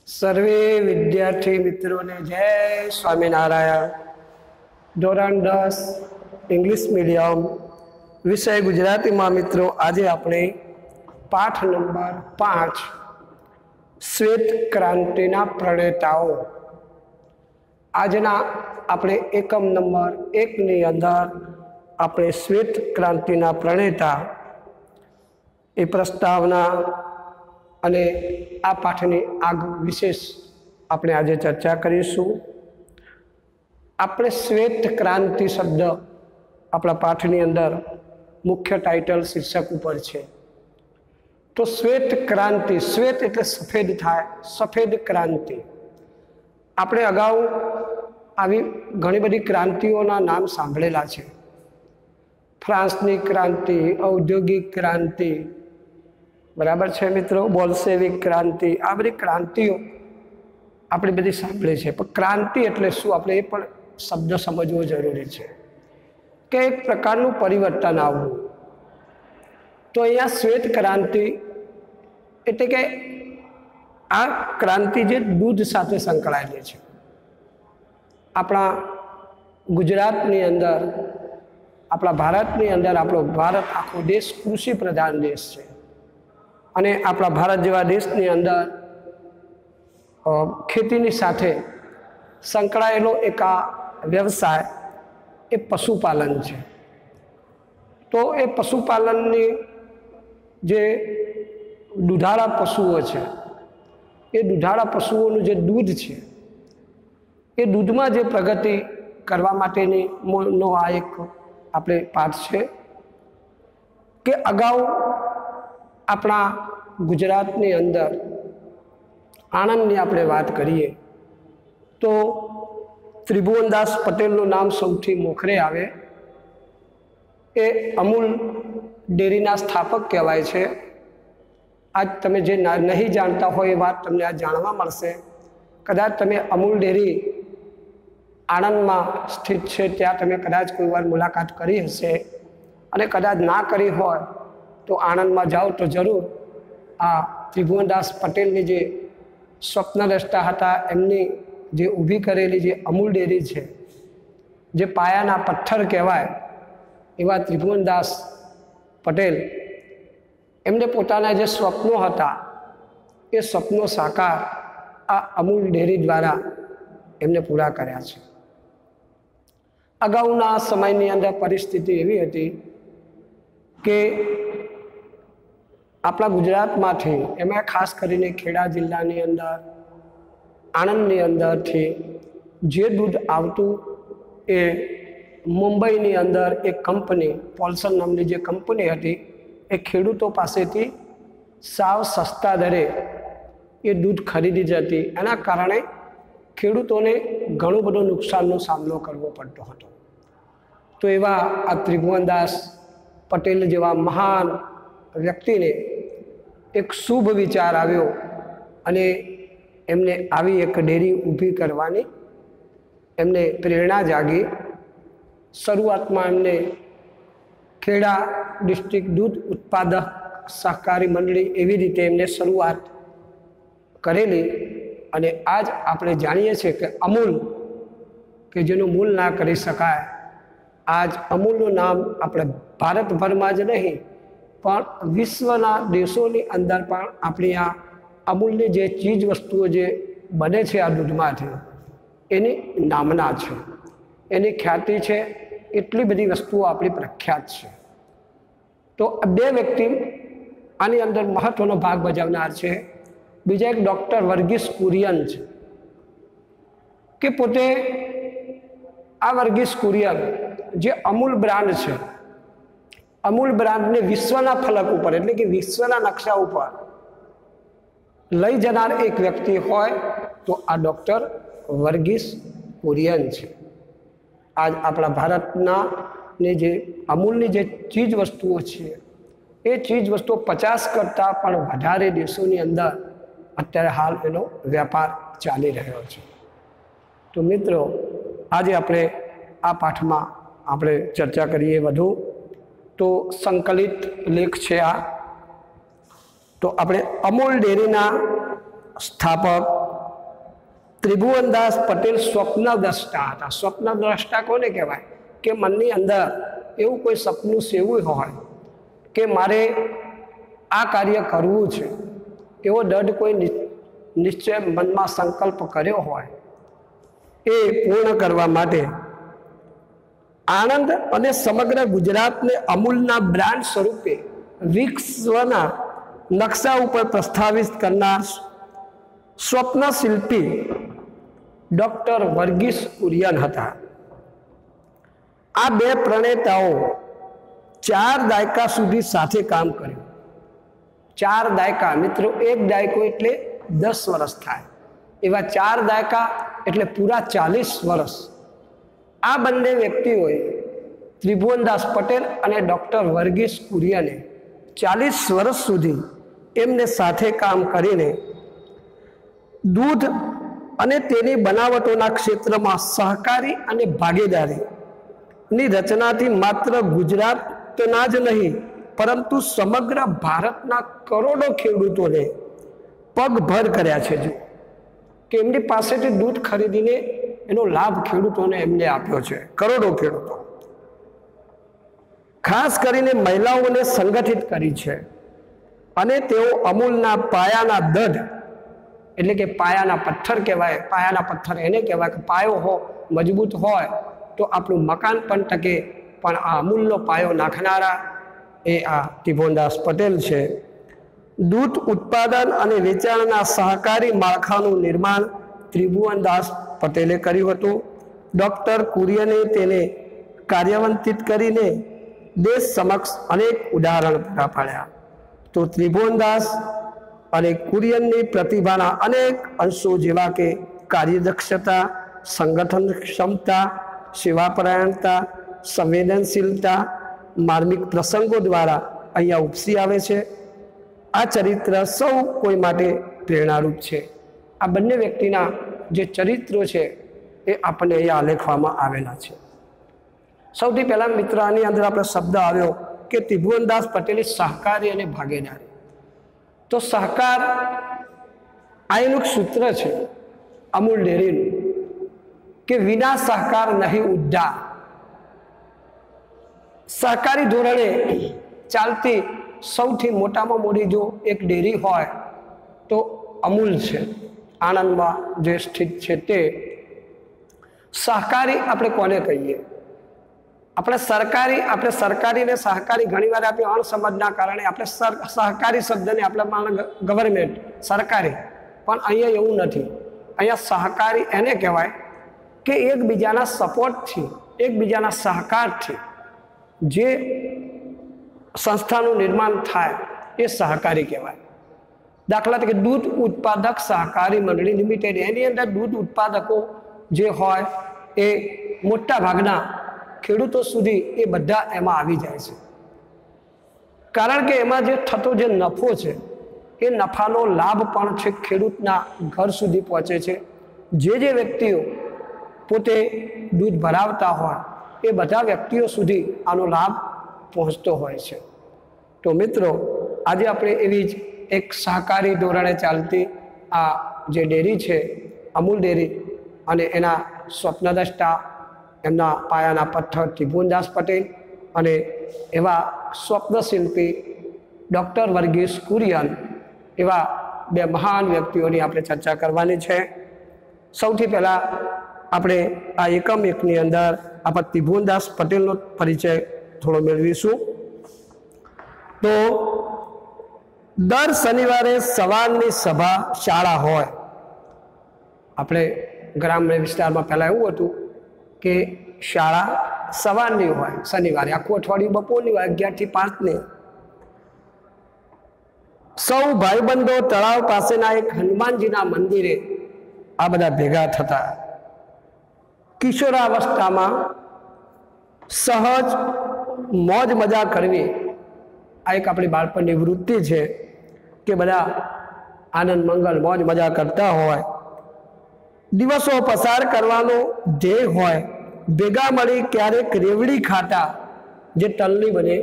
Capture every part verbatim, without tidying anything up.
सर्वे विद्यार्थी मित्रों ने जय स्वामीनारायण। धोरण दस इंग्लिश मीडियम विषय गुजराती में मित्रों आज आपणे पाठ नंबर पांच श्वेत क्रांतिना प्रणेताओं आजना आपणे एकम नंबर एक नी अंदर आपणे श्वेत क्रांतिना प्रणेता ए प्रस्तावना अने आ पाठनी आग विशेष आपणे आज चर्चा करीशुं। आपणे श्वेत क्रांति शब्द अपना पाठनी अंदर मुख्य टाइटल शीर्षक पर छे। तो श्वेत क्रांति श्वेत एटले सफेद थाय सफेद क्रांति। आपणे अगाऊ आवी घणी बधी क्रांतिओना नाम सांभळेला छे। फ्रांसनी क्रांति, औद्योगिक क्रांति, बराबर है मित्रों, बोल्शेविक क्रांति, आ बधी क्रांतिओ आपणे बधी सांभळी छे। पण क्रांति एटले शुं आपणे ए पण शब्द समजवो जरूरी है कि एक प्रकारनु परिवर्तन आववुं। तो अहींया श्वेत क्रांति एटले के आ क्रांति जे दूध साथे संकळायेली छे। अपना गुजरातनी अंदर अपना भारतनी अंदर आपणो भारत आखो देश कृषि प्रधान देश है अने आपणा भारत जेवा देशनी अंदर खेतीनी साथे संकळायेलो एक आ व्यवसाय ए पशुपालन है। तो ए पशुपालननी जे दूधाळा पशुओ है ए दूधाळा पशुओनुं जे दूध है ए दूधमां जे प्रगति करवा माटेनी नो आ एक आपणे पाठ है कि अगाऊ अपना गुजरातनी अंदर आणंदनी आपणे वात करीए तो त्रिभुवनदास पटेलनुं नाम सौथी मोखरे आवे। ए अमूल डेरीना स्थापक कहेवाय छे। आज तमे जे नहीं जानता हो ए वात तमने आज जाणवा मळशे। कदाच तमे अमूल डेरी आणंदमां स्थित छे त्यां तमे कदाच कोई वार मुलाकात करी हशे अने कदाच ना करी होय तो आणंद में जाओ तो जरूर आ त्रिभुवनदास पटेल ने जे स्वप्नद्रष्टा हता एमनी जे ऊभी करेली जे अमूल डेरी है जे पायाना पत्थर कहवाय एवा त्रिभुवनदास पटेल एमने पोताना जे स्वप्नो हता ए स्वप्नो साकार आ अमूल डेरी द्वारा एमने पूरा कर्या छे। अगाऊना समयनी अंदर परिस्थिति एवी हती के अपना गुजरात में एम खास करीने खेड़ा जिल्लानी अंदर आणंदनी अंदर थी जे दूध आवतुं ए मुंबईनी अंदर एक कंपनी पॉल्सन नामनी जे कंपनी हती ए खेडूतो पासेथी साव सस्ता दरे ए दूध खरीदी जती। एना कारणे खेडूतोने घणो बधो नुकसाननो सामनो करवो पड़तो हतो। तो एवा आ त्रिभुवनदास पटेल जेवा महान व्यक्ति ने एक शुभ विचार आव्यो अने एमने आवी एक डेरी ऊभी करवानी एमने प्रेरणा जागी। शुरुआत में एमने खेड़ा डिस्ट्रिक्ट दूध उत्पादक सहकारी मंडली एवी रीते एमने शुरुआत करेली अने आज आपणे जाणीए छीए कि अमूल के जेनुं मूल ना करी शकाय आज अमूलनुं नाम अपने भारत भर में ज नहीं पण विश्वना देशों अंदर पण अपनी आ अमूल्य जे चीज वस्तुओं जे बने छे आ दूधमांथी एनी नामना छे एनी ख्याति छे। एटली बधी वस्तुओं आपणी प्रख्यात छे। तो बे व्यक्ति आनी अंदर महत्वनो भाग भजवनार छे। बीजा एक डॉक्टर वर्गीस कुरियन छे कि पोते आ वर्गीस कुरियन जे अमूल ब्रांड छे अमूल ब्रांड ने विश्वना फलक पर एटले कि विश्वना नक्शा पर लई जनार एक व्यक्ति होय तो आ डॉक्टर वर्गीस कुरियन छे। आज अपना भारतना ने जे अमूलनी जे चीज वस्तुओं छे ए चीज वस्तुओं पचास करता पण वधारे देशोनी अंदर अत्यारे हाल एनो व्यापार चाली रह्यो छे। तो मित्रों आज आपणे आ पाठमां आपणे चर्चा करीए वधु तो संकलित लेख है आ। तो अपने अमूल डेरीना स्थापक ત્રિભુવનદાસ પટેલ સ્વપ્નદ્રષ્ટા હતા। સ્વપ્નદ્રષ્ટા કોને કહેવાય? કે મનની અંદર એવું કોઈ સપનું સેવું હોય કે મારે આ કાર્ય કરવું છે, એવો દૃઢ કોઈ નિશ્ચય મનમાં સંકલ્પ કર્યો હોય, એ પૂર્ણ કરવા માટે આણંદ અને સમગ્ર ગુજરાતને અમૂલના બ્રાન્ડ સ્વરૂપે વિશ્વના નકશા ઉપર પ્રસ્થાપિત કરનાર સ્વપ્ન શિલ્પી ડૉક્ટર વર્ગીસ કુરિયન હતા। આ બે પ્રણેતાઓ ચાર દાયકા સુધી સાથે કામ કર્યું। ચાર દાયકા મિત્રો, એક દાયકો એટલે દસ વર્ષ થાય, એવા ચાર દાયકા એટલે પૂરા ચાલીસ વર્ષ આ બંને વ્યક્તિઓએ, ત્રિભુવનદાસ પટેલ અને ડૉક્ટર વર્ગીસ કુરિયને ચાલીસ વર્ષ સુધી એમને સાથે કામ કરીને દૂધ અને તેની બનાવટોના ક્ષેત્રમાં સહકારી અને ભાગીદારીની રચનાથી માત્ર ગુજરાતના જ નહીં પરંતુ સમગ્ર ભારતના કરોડો ખેડૂતોને પગભર કર્યા છે। જો કે એમની પાસેથી દૂધ ખરીદીને એનો લાભ ખેડૂતોને એમને આપ્યો છે, કરોડો ખેડૂતો। ખાસ કરીને મહિલાઓને સંગઠિત કરી છે અને તેઓ અમૂલના પાયાના દઢ એટલે કે પાયાના પથ્થર કહેવાય। પાયાના પથ્થર એને કહેવાય કે પાયો હો મજબૂત હોય તો આપણું મકાન પણ ટકે, પણ આ અમૂલનો પાયો નાખનારા એ આ ત્રિભુવનદાસ પટેલ છે। દૂધ ઉત્પાદન અને વેચાણના સહકારી માળખાનું નિર્માણ ત્રિભુવનદાસ પટેલે કર્યું હતું। ડૉક્ટર કુરિયને તેને કાર્યાન્વિત કરીને દેશ સમક્ષ અનેક ઉદાહરણ પૂરા પાડ્યા। તો ત્રિભુવનદાસ અને કુરિયનની પ્રતિભાના અનેક અંશો જેવા કે કાર્યદક્ષતા, સંગઠન ક્ષમતા, સેવાપરાયણતા, સંવેદનશીલતા માર્મિક પ્રસંગો દ્વારા અહીંયા ઉપસી આવે છે। આ ચરિત્ર સૌ કોઈ માટે પ્રેરણારૂપ છે। આ બંને વ્યક્તિના જે ચરિત્રો છે એ આપણને અહીંયા આલેખવામાં આવેલા છે। સૌથી પહેલાં મિત્ર આની અંદર આપણે શબ્દ આવ્યો કે ત્રિભુવનદાસ પટેલની સહકારી અને ભાગીદારી। તો સહકાર આ એનું સૂત્ર છે અમૂલ ડેરીનું કે વિના સહકાર નહીં ઉદ્ધાર। સહકારી ધોરણે ચાલતી સૌથી મોટામાં મોટી જો એક ડેરી હોય તો અમૂલ છે, આણંદમાં જે સ્થિત છે તે। સહકારી આપણે કોને કહીએ? આપણે સરકારી આપણે સરકારી ને સહકારી ઘણીવાર આપણે અણસમજના કારણે આપણે સહકારી શબ્દને આપણે માને ગવર્મેન્ટ સરકારી, પણ અહીંયા એવું નથી। અહીંયા સહકારી એને કહેવાય કે એકબીજાના સપોર્ટથી, એકબીજાના સહકારથી જે સંસ્થાનું નિર્માણ થાય એ સહકારી કહેવાય। દાખલા તરીકે દૂધ ઉત્પાદક સહકારી મંડળી લિમિટેડ, એની અંદર દૂધ ઉત્પાદકો જે હોય એ મોટા ભાગના ખેડૂતો સુધી એ બધા એમાં આવી જાય છે, કારણ કે એમાં જે થતો જે નફો છે એ નફાનો લાભ પણ છે ખેડૂતના ઘર સુધી પહોંચે છે। જે જે વ્યક્તિઓ પોતે દૂધ ભરાવતા હોય એ બધા વ્યક્તિઓ સુધી આનો લાભ પહોંચતો હોય છે। તો મિત્રો, આજે આપણે એવી જ એક સહકારી ધોરણે ચાલતી આ જે ડેરી છે અમૂલ ડેરી અને એના સ્વપ્નદ્રષ્ટા, એમના પાયાના પથ્થર ત્રિભુવનદાસ પટેલ અને એવા સ્વપ્નશિલ્પી ડૉક્ટર વર્ગીસ કુરિયન, એવા બે મહાન વ્યક્તિઓની આપણે ચર્ચા કરવાની છે। સૌથી પહેલાં આપણે આ એકમ એકની અંદર આપણે ત્રિભુવનદાસ પટેલનો પરિચય થોડો મેળવીશું। તો દર શનિવારે સવારની સભા શાળા હોય। આપણે ગ્રામ્ય વિસ્તારમાં પહેલાં એવું હતું કે શાળા સવારની હોય, શનિવારે આખું અઠવાડિયું બપોરની હોય, અગિયારથી પાંચની। સૌ ભાઈબંધો તળાવ પાસેના એક હનુમાનજીના મંદિરે આ બધા ભેગા થતા। કિશોરાવસ્થામાં સહજ મોજ મજા કરવી આ એક આપણી બાળપણની વૃત્તિ છે કે બધા આનંદ મંગલ મોજ મજા કરતા હોય। દિવસો પસાર કરવાનો ધ્યેય હોય। ભેગા મળી ક્યારેક રેવડી ખાતા, જે તલની બને,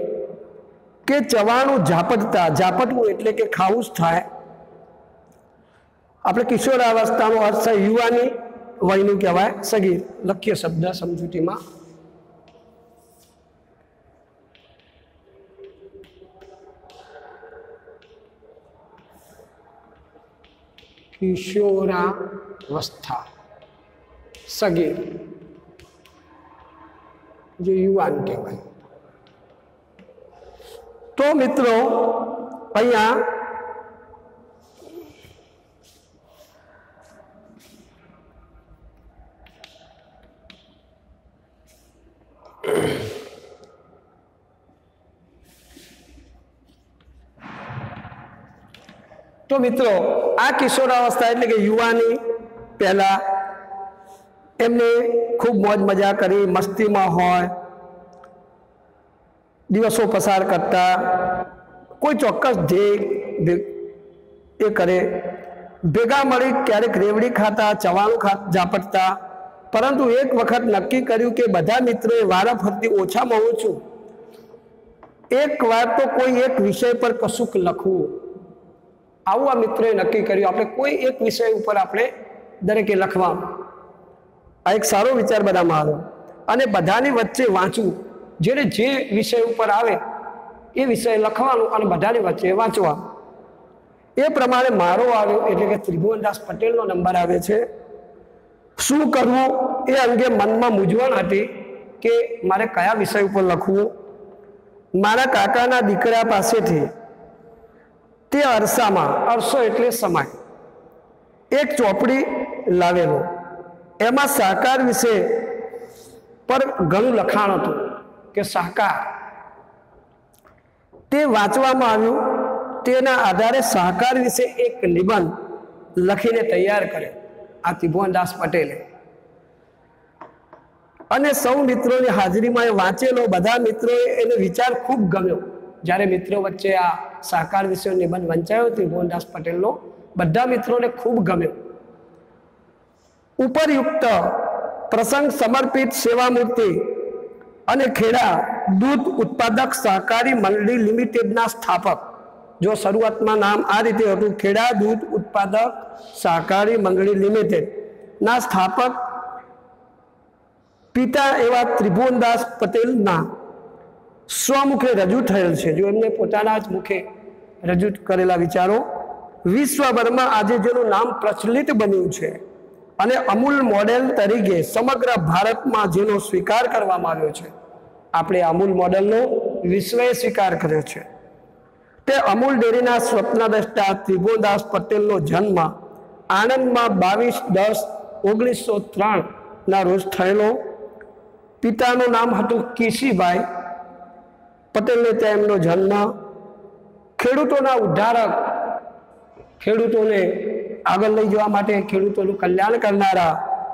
કે ચવાણું ઝાપટતા, ઝાપટવું એટલે કે ખાવું જ થાય। આપણે કિશોરાવસ્થાનો અર્થ છે યુવાની વયનું કહેવાય સગીર. લખીએ શબ્દ સમજૂતીમાં. કિશોરાવસ્થા સગીર જે યુવાન કહેવાય. તો મિત્રો અહીંયા તો મિત્રો આ કિશોરાવસ્થા એટલે કે યુવાની પહેલા એમને ખૂબ મોજ મજા કરી, મસ્તીમાં હોય, દિવસો પસાર કરતા, કોઈ ચોક્કસ ધ્યેય એ કરે, ભેગા મળી ક્યારેક રેવડી ખાતા, ચવાણું ખા ઝાપટતા. પરંતુ એક વખત નક્કી કર્યું કે બધા મિત્રોએ વારાફરતી ઓછામાં ઓછું એક વાર તો કોઈ એક વિષય પર કશુંક લખવું. આવું આ મિત્રોએ નક્કી કર્યું, આપણે કોઈ એક વિષય ઉપર આપણે દરેકે લખવાનું. આ એક સારો વિચાર બધામાં આવ્યો. અને બધાની વચ્ચે વાંચવું, જેને જે વિષય ઉપર આવે એ વિષય લખવાનું અને બધાની વચ્ચે વાંચવા. એ પ્રમાણે મારો આવ્યો એટલે કે ત્રિભુવનદાસ પટેલનો નંબર આવે છે. શું કરવું એ અંગે મનમાં મૂંઝવણ હતી કે મારે કયા વિષય ઉપર લખવું. મારા કાકાના દીકરા પાસેથી તે અરસામાં, અરસો એટલે સમય, એક ચોપડી લાવેલો. એમાં સાકાર વિશે પર ઘણું લખાણ હતું કે સાકાર તે વાંચવામાં આવ્યું. તેના આધારે સહકાર વિશે એક નિબંધ લખીને તૈયાર કર્યો આ ત્રિભુવનદાસ પટેલે. અને સૌ મિત્રોની હાજરીમાં એ વાંચેલો. બધા મિત્રોએ એને વિચાર ખૂબ ગમ્યો. જ્યારે મિત્રો વચ્ચે આ સહકાર વિશે નિબંધ વંચાયો ત્રિભુવનદાસ પટેલનો, બધા મિત્રોને ખૂબ ગમ્યો. ઉપરયુક્ત પ્રસંગ સમર્પિત સેવામૂર્તિ અને ખેડા દૂધ ઉત્પાદક સહકારી મંડળી લિમિટેડના સ્થાપક, જો શરૂઆતમાં નામ આ રીતે હતું, ખેડા દૂધ ઉત્પાદક સહકારી મંડળી લિમિટેડના સ્થાપક પિતા એવા ત્રિભુવનદાસ પટેલના સ્વમુખે રજૂ થયેલ છે. જો એમને પોતાના જ મુખે રજૂ કરેલા વિચારો વિશ્વભરમાં આજે જેનું નામ પ્રચલિત બન્યું છે અને અમૂલ મોડેલ તરીકે સમગ્ર ભારતમાં જેનો સ્વીકાર કરવામાં આવ્યો છે. આપણે અમૂલ મોડેલનો વિશ્વએ સ્વીકાર કર્યો છે. તે અમૂલ ડેરીના સ્વપ્નદ્રષ્ટા ત્રિભુવનદાસ પટેલનો જન્મ આણંદમાં બાવીસ દસ ઓગણીસો ત્રણ ના રોજ થયેલો. પિતાનું નામ હતું કેશીભાઈ પટેલને ત્યાં એમનો જન્મ. ખેડૂતોના ઉદ્ધારક, ખેડૂતોને આગળ લઈ જવા માટે, ખેડૂતોનું કલ્યાણ કરનારા,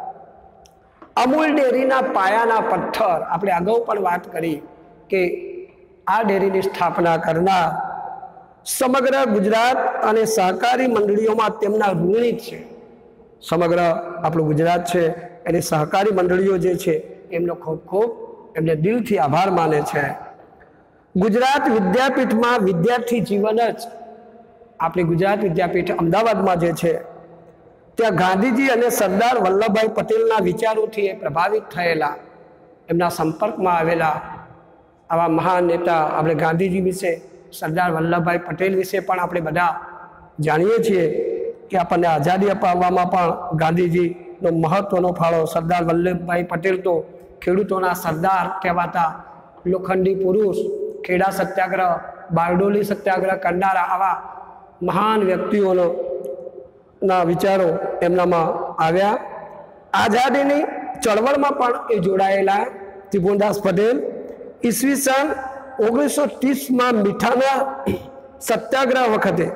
અમૂલ ડેરીના પાયાના પથ્થર. આપણે અગાઉ પણ વાત કરી કે આ ડેરીની સ્થાપના કરનાર સમગ્ર ગુજરાત અને સહકારી મંડળીઓમાં તેમના ઋણી છે. સમગ્ર આપણું ગુજરાત છે એની સહકારી મંડળીઓ જે છે એમનો ખૂબ ખૂબ એમને દિલથી આભાર માને છે. ગુજરાત વિદ્યાપીઠમાં વિદ્યાર્થી જીવન જ, આપણી ગુજરાત વિદ્યાપીઠ અમદાવાદમાં જે છે ત્યાં ગાંધીજી અને સરદાર વલ્લભભાઈ પટેલના વિચારોથી એ પ્રભાવિત થયેલા, એમના સંપર્કમાં આવેલા આવા મહાન નેતા. આપણે ગાંધીજી વિશે, સરદાર વલ્લભભાઈ પટેલ વિશે પણ આપણે બધા જાણીએ છીએ કે આપણને આઝાદી અપાવવામાં પણ ગાંધીજીનો મહત્ત્વનો ફાળો. સરદાર વલ્લભભાઈ પટેલ તો ખેડૂતોના સરદાર કહેવાતા, લોખંડી પુરુષ, ખેડા સત્યાગ્રહ, બારડોલી સત્યાગ્રહ કરનારા આવા મહાન વ્યક્તિઓનો ના વિચારો એમનામાં આવ્યા. આઝાદીની ચળવળમાં પણ એ જોડાયેલા ત્રિભુવનદાસ પટેલ. ઈસવીસન ઓગણીસો ત્રીસમાં મીઠાના સત્યાગ્રહ વખતે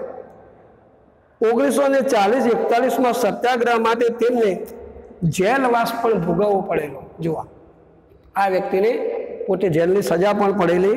ઓગણીસો ને ચાલીસ એકતાલીસમાં સત્યાગ્રહ માટે તેમને જેલવાસ પણ ભોગવવો પડેલો. જોવા આ વ્યક્તિને પોતે જેલની સજા પણ પડેલી.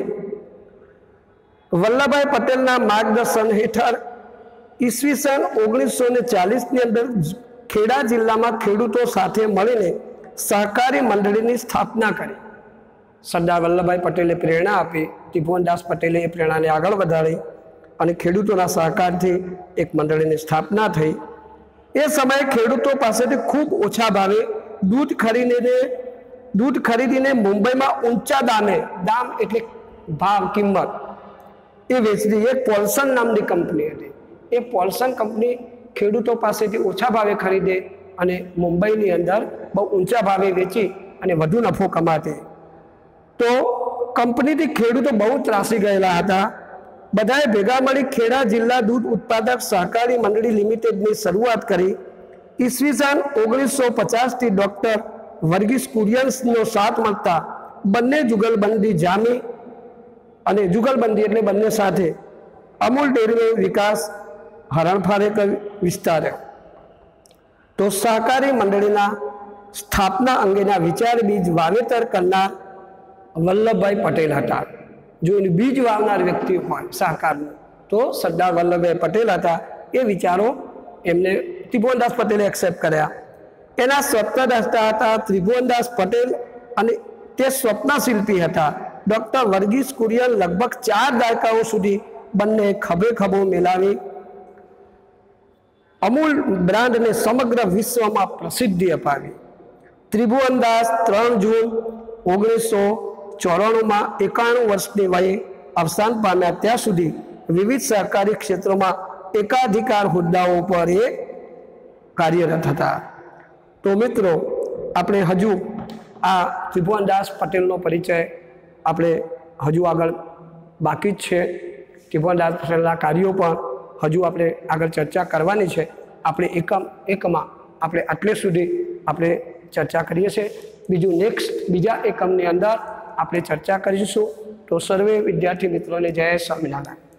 વલ્લભભાઈ પટેલના માર્ગદર્શન હેઠળ ઈસવીસન ઓગણીસો ને ચાલીસની અંદર ખેડા જિલ્લામાં ખેડૂતો સાથે મળીને સહકારી મંડળીની સ્થાપના કરી. સરદાર વલ્લભભાઈ પટેલે પ્રેરણા આપી, ત્રિભુવનદાસ પટેલે એ પ્રેરણાને આગળ વધારી અને ખેડૂતોના સહકારથી એક મંડળીની સ્થાપના થઈ. એ સમયે ખેડૂતો પાસેથી ખૂબ ઓછા ભાવે દૂધ ખરીદીને દૂધ ખરીદીને મુંબઈમાં ઊંચા દામે, દામ એટલે ભાવ, કિંમત, એ વેચતી એક પોલ્સન નામની કંપની હતી. એ પોલ્સન કંપની ખેડૂતો પાસેથી ઓછા ભાવે ખરીદે અને મુંબઈની અંદર બહુ ઊંચા ભાવે વેચી અને વધુ નફો કમાતે. તો કંપનીથી ખેડૂતો બહુ ત્રાસી ગયેલા હતા. બધાએ ભેગા મળી ખેડા જિલ્લા દૂધ ઉત્પાદક સહકારી મંડળી લિમિટેડની શરૂઆત કરી. ઈસવીસન ઓગણીસો પચાસથી ડૉક્ટર વર્ગીસ કુરિયન્સનો સાથ મળતા બંને જુગલબંધી જામી અને જુગલબંધી એટલે બંને સાથે અમૂલ ડેરીનો વિકાસ હરણફાળે વિસ્તાર્યો. તો સહકારી મંડળીના સ્થાપના અંગેના વિચાર બીજ વાવેતર કરનાર વલ્લભભાઈ પટેલ હતા. જો એનું બીજ વાવનાર વ્યક્તિ હોય સહકારનું તો સરદાર વલ્લભભાઈ પટેલ હતા. એ વિચારો એમને ત્રિભુવનદાસ પટેલે એક્સેપ્ટ કર્યા. એના સ્વપ્નદ્રષ્ટા હતા ત્રિભુવનદાસ પટેલ અને તે સ્વપ્નશિલ્પી હતા ડૉક્ટર વર્ગીસ કુરિયન. લગભગ ચાર દાયકાઓ સુધી બંને ખભે ખભો મેળવી અમૂલ બ્રાન્ડને સમગ્ર વિશ્વમાં પ્રસિદ્ધિ અપાવી. ત્રિભુવનદાસ ત્રણ જૂન ઓગણીસો ચોરાણુંમાં એકાણું વર્ષની વયે અવસાન પામ્યા. ત્યાં સુધી વિવિધ સહકારી ક્ષેત્રોમાં એકાધિકાર હોદ્દાઓ પર એ કાર્યરત હતા. તો મિત્રો, આપણે હજુ આ ત્રિભુવનદાસ પટેલનો પરિચય આપણે હજુ આગળ બાકી જ છે. ત્રિભુવનદાસ પટેલના કાર્યો પણ હજુ આપણે આગળ ચર્ચા કરવાની છે. આપણે એકમ એકમાં આપણે આટલે સુધી આપણે ચર્ચા કરીએ છીએ. બીજું નેક્સ્ટ બીજા એકમની અંદર આપણે ચર્ચા કરીશું. તો સર્વે વિદ્યાર્થી મિત્રોને જય સ્વામિનારાયણ.